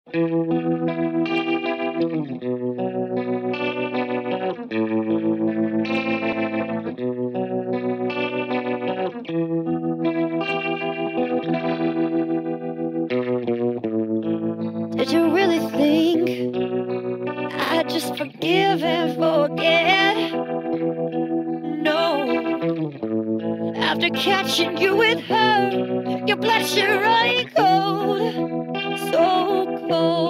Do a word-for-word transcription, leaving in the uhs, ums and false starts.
Did you really think I'd just forgive and forget? No. After catching you with her, your blood should run cold, so cold.